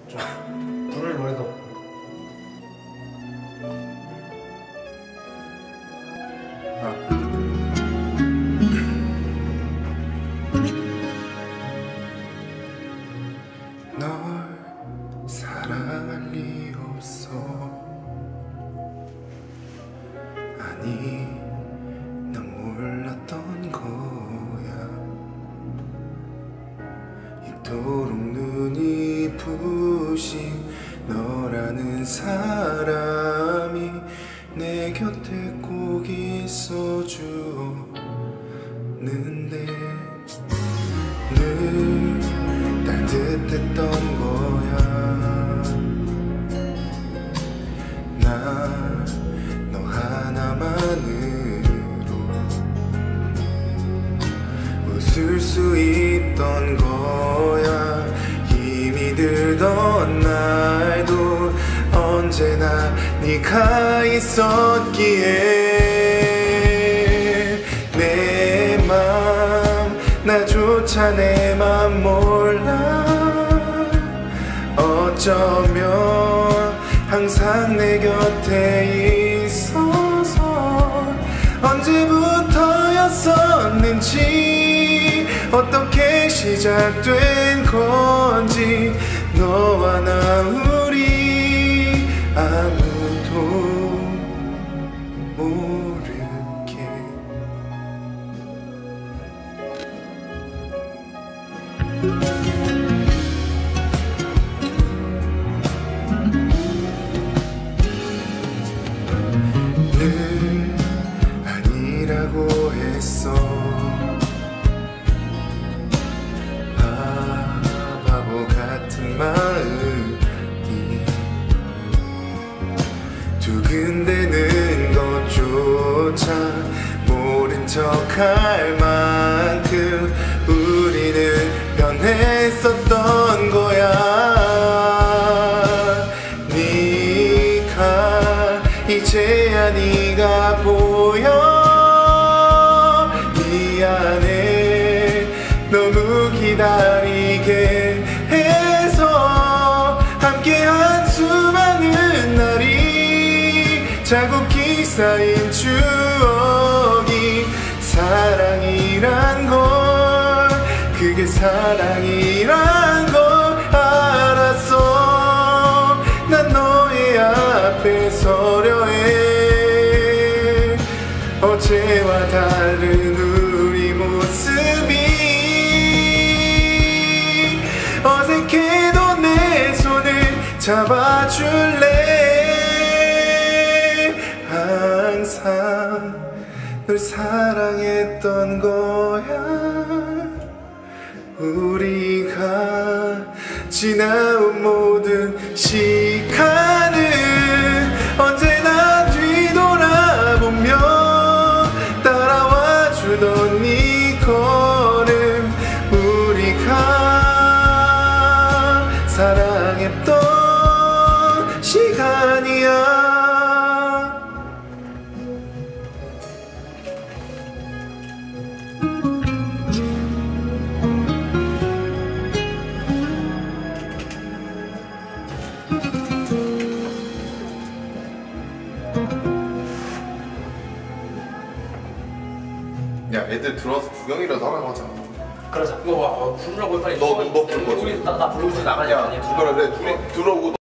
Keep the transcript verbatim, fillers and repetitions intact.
좀 부를 노래도 없고. 아. 널 사랑할 리 없어. 아니 난 몰랐던 거야. 이토록 눈이 부신 너라는 사람이 내 곁에 꼭 있어주었는데 늘 따뜻했던 거야. 나 너 하나만으로 웃을 수 있던 거야. 힘이 들던 날도 언제나 네가 있었기에 내 맘 나조차 내 맘 몰라. 어쩌면 항상 내 곁에 있어서 언제부터였었는지 어떻게 시작된 건지 너와 나 우리 아무도 모르게. 늘 아니라고 했어. 아, 바보 같은 마음이 두근대는 것조차 모른 척할 만큼 우리는 변했었던 거야. 네가 이제야 네가 보여. 미안해 너무 기다리게 해서. 함께한 수많은 날이 자국히 쌓인 추억이 사랑이란 걸, 그게 사랑이란 걸 알았어. 난 너의 앞에 서려 해. 어제와 다른 우리 모습이 어색해도 내 손을 잡아줄래. 항상 널 사랑했던 거야. 우리가 지나온 모든 시간을 언제나 뒤돌아보며 따라와 주던 네 걸음. 우리가 사랑했던 시간이야. 야, 애들 들어와서 구경이라도 하라고 하자. 그러자. 이거 와, 부르라고 빨리. 너, 너 부른 거지? 나, 나 부르고 나가냐? 야, 그래, 둘이 들어오고